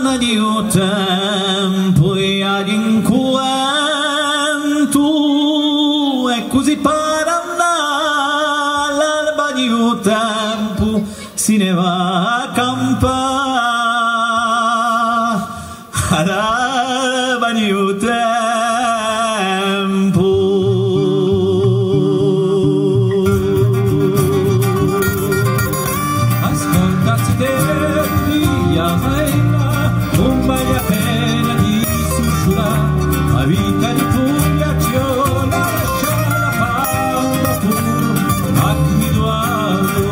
di un tempo e ad incontro e così per andare all'alba di un tempo si ne va a campare all'alba di un tempo. Ascoltati te non vale la pena di sussurrare la vita di Pugliaccio lascia la paura pur a guidare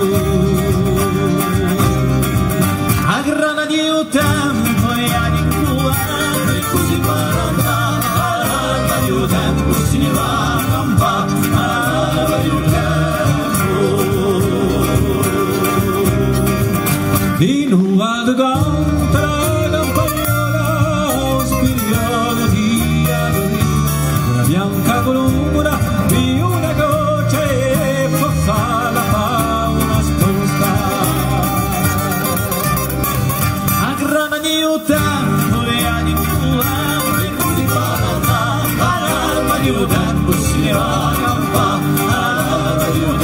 a grana di un tempo e ad incuare e così per andare all'alba di un tempo si ne va a campare all'alba di un tempo di nuova ganta la campagnola spigliata di agoni una bianca colombola di una goccia e forza la fauna sposta a grana di un tempo e ad incuare e così per andare all'alba di un tempo si ne va a campare all'alba di un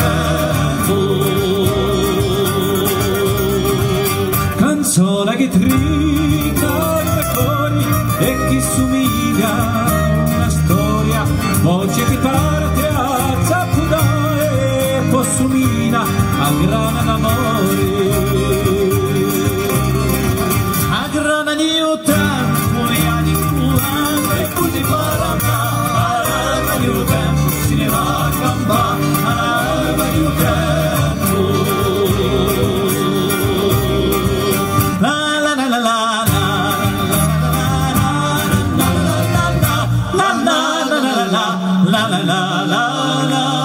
tempo canzone che trita i record e chi somiglia una storia voce che parte a zappuda e possumina a grana d'amore a grana di un tempo e ad incuare e così per andare all'alba di un tempo si ne va a campare all'alba di un tempo. La la la la